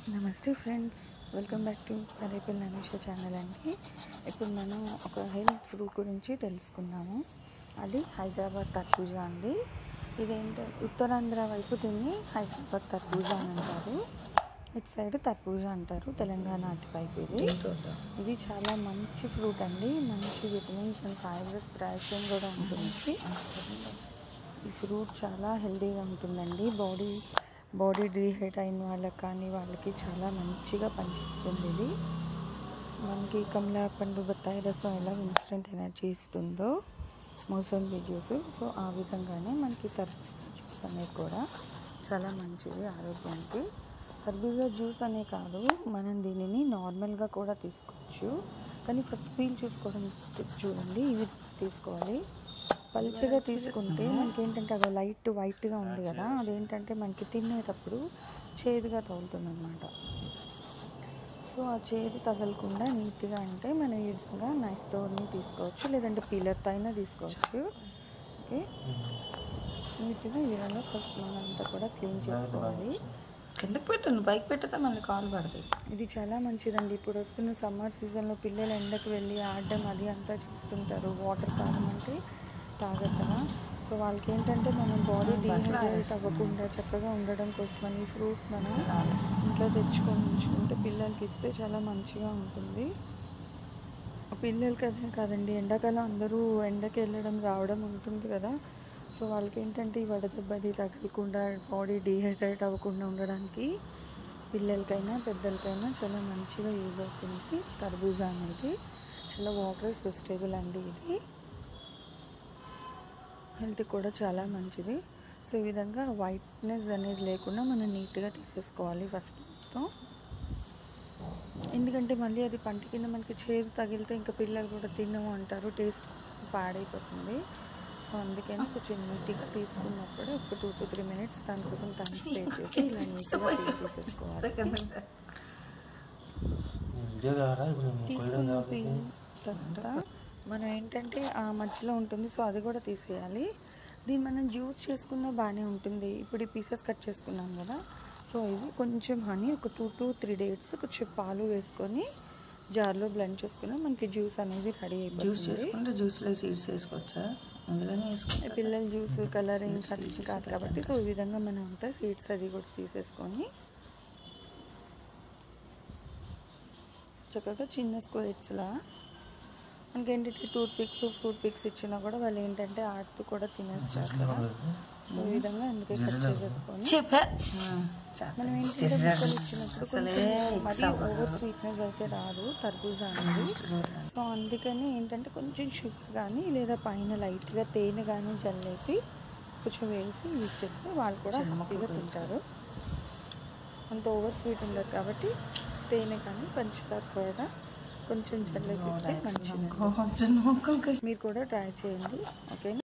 నమస్తే friends, welcome back to Parepalli Anusha channel అండి. ఇప్పుడు మనం ఒక హెల్త్ ఫ్రూట్ గురించి తెలుసుకుందాము. అది హైదరాబాద్ తర్బూజా అండి. ఇదేంటంటే ఉత్తరాంధ్ర వైపు దీన్ని హైదరాబాద్ తర్బూజా అని అంటారు, ఇటు సైడ్ తర్బూజా అంటారు, తెలంగాణ అటువైపు. ఇది చాలా మంచి ఫ్రూట్ అండి. మంచి విటమిన్స్ అండ్ ఫైబర్స్ పొటాషియం కూడా ఉంటుంది. ఈ ఫ్రూట్ చాలా హెల్తీగా ఉంటుందండి. బాడీ డీహైడ్రేట్ అయిన వాళ్ళకి కానీ వాళ్ళకి చాలా మంచిగా పనిచేస్తుంది. ఇది మనకి కమలా పండు బత్తాయి రసం ఎలా ఇన్స్టెంట్ ఎనర్జీ ఇస్తుందో మోసంబి జ్యూస్, సో ఆ విధంగానే మనకి తర్బూజా జ్యూస్ అనేది కూడా చాలా మంచిది ఆరోగ్యానికి. తర్బూజా జ్యూస్ అనే కాదు, మనం దీనిని నార్మల్గా కూడా తీసుకోవచ్చు. కానీ ఫస్ట్ పీల్ చూసుకోవడం చూడండి, ఈ విధంగా తీసుకోవాలి. పలుచగా తీసుకుంటే మనకి ఏంటంటే అది లైట్ వైట్గా ఉంది కదా, అదేంటంటే మనకి తినేటప్పుడు చేదుగా తగులుతుంది అనమాట. సో ఆ చేదు తగలకుండా నీట్గా అంటే మనం ఈ విధంగా నైఫ్తో తీసుకోవచ్చు, లేదంటే పీలర్తో అయినా తీసుకోవచ్చు. ఓకే, నీట్గా ఈ విధంగా ఫస్ట్ మనంతా కూడా క్లీన్ చేసుకోవాలి. కిందకి పెట్టండి, పైకి పెట్టితే మళ్ళీ కాలు పడుతుంది. ఇది చాలా మంచిదండి. ఇప్పుడు వస్తున్న సమ్మర్ సీజన్లో పిల్లలు ఎండకు వెళ్ళి ఆడడం అది అంతా చేస్తుంటారు. వాటర్ తాగమంటే తాగరు కదా. సో వాళ్ళకి ఏంటంటే మనం బాడీ డీహైడ్రేట్ అవ్వకుండా చక్కగా ఉండడం కోసమని ఈ ఫ్రూట్ మనం ఇంట్లో తెచ్చుకొని ఉంచుకుంటే పిల్లలకి ఇస్తే చాలా మంచిగా ఉంటుంది. పిల్లలకి అదే కాదండి, ఎండాకాలం అందరూ ఎండకి వెళ్ళడం రావడం ఉంటుంది కదా. సో వాళ్ళకి ఏంటంటే ఈ వడదెబ్బది తగలకుండా బాడీ డీహైడ్రేట్ అవ్వకుండా ఉండడానికి పిల్లలకైనా పెద్దలకైనా చాలా మంచిగా యూజ్ అవుతుంది. తర్బూజా అనేది చాలా వాటరస్ వెజిటేబుల్ అండి. ఇది హెల్త్ కూడా చాలా మంచిది. సో ఈ విధంగా వైట్నెస్ అనేది లేకుండా మనం నీట్గా తీసేసుకోవాలి ఫస్ట్ మొత్తం. ఎందుకంటే మళ్ళీ అది పంట కింద మనకి చేదు తగిలితే ఇంకా పిల్లలు కూడా తినము అంటారు, టేస్ట్ పాడైపోతుంది. సో అందుకని కొంచెం నీట్గా తీసుకున్నప్పుడే ఒక 2 to 3 minutes దానికోసం టైం స్పెండ్ చేసి ఇలా నీట్గా తీసేసుకోవాలి. తీసుకున్న తర్వాత మనం ఏంటంటే ఆ మధ్యలో ఉంటుంది, సో అది కూడా తీసేయాలి. దీన్ని మనం జ్యూస్ చేసుకున్నా బాగానే ఉంటుంది. ఇప్పుడు ఈ పీసెస్ కట్ చేసుకున్నాం కదా, సో ఇది కొంచెం హనీ, ఒక 2 to 3 dates కొంచెం పాలు వేసుకొని జార్లో బ్లెండ్ చేసుకుని మనకి జ్యూస్ అనేది రెడీ అయిపోతుంది. జ్యూస్ చేసుకుంటే జ్యూస్లో సీడ్స్ వేసుకోవచ్చా? అందులోనే వేసుకుంటే పిల్లల జ్యూస్ కలరింగ్ కాదు కాబట్టి, సో ఈ విధంగా మనం అంతా సీడ్స్ అది కూడా తీసేసుకొని చక్కగా చిన్న స్క్వేర్స్లా మనకి ఏంటంటే ఫ్రూట్ పిక్స్ ఇచ్చినా కూడా వాళ్ళు ఏంటంటే ఆడుతూ కూడా తినేస్తారు కదా. సో ఈ విధంగా అందుకే కట్ చేసేసుకొని మనం ఏంటంటే ముక్కలు ఇచ్చినప్పుడు మరీ ఓవర్ స్వీట్నెస్ అయితే రాదు తర్బూజా అనేది. సో అందుకని ఏంటంటే కొంచెం షుగర్ కానీ లేదా పైన లైట్గా తేనె కానీ జల్లేసి కొంచెం వేసి ఇచ్చేస్తే వాళ్ళు కూడా హ్యాపీగా తింటారు. అంత ఓవర్ స్వీట్ ఉండదు కాబట్టి తేనె కానీ పంచదార కూడా కొంచెం జల్లేసి ఇస్తే మంచిది. మీరు కూడా ట్రై చేయండి. ఓకేనా?